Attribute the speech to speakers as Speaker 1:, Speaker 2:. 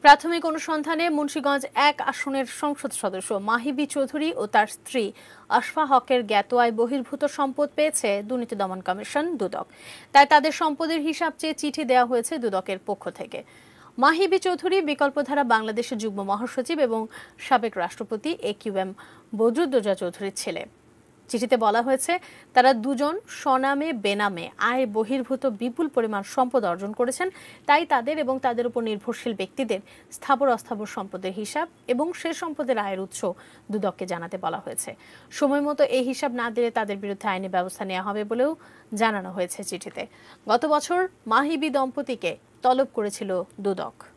Speaker 1: প্রাথমিক অনুসন্ধানে মুন্সিগঞ্জ ১ আসনের সংসদ সদস্য মাহিবী চৌধুরী ও তার স্ত্রী আশফা হকের জ্ঞাত আয় বহির্ভূত সম্পদ পেয়েছে দুর্নীতি দমন কমিশন দুদক। তাই তাদের সম্পদের হিসাব চেয়ে চিঠি দেওয়া হয়েছে দুদকের পক্ষ থেকে। মাহিবী চৌধুরী বিকল্পধারা বাংলাদেশের যুগ্ম মহাসচিব এবং সাবেক রাষ্ট্রপতি AQM বদরুদ্দোজা চৌধুরীর ছেলে। চিঠিতে বলা হয়েছে, তারা দুজন স্বনামে বেনামে আয় বহির্ভূত বিপুল পরিমাণ সম্পদ অর্জন করেছেন। তাই তাদের এবং তাদের উপর নির্ভরশীল ব্যক্তিদের স্থাবর অস্থাবর সম্পদের হিসাব এবং সে সম্পদের আয়ের উৎস দুদককে জানাতে বলা হয়েছে। সময় মতো এই হিসাব না দিলে তাদের বিরুদ্ধে আইনি ব্যবস্থা নেওয়া হবে বলেও জানানো হয়েছে চিঠিতে। গত বছর মাহিবী দম্পতিকে তলব করেছিল দুদক।